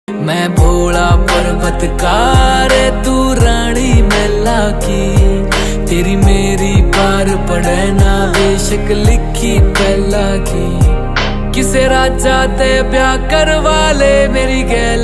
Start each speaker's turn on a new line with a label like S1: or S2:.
S1: मैं भोला पर्वतकार तू रानी मैला की, तेरी मेरी पार पड़े ना बेशक लिखी पहला की। किसे राजा ते ब्याह करवा ले मेरी गैल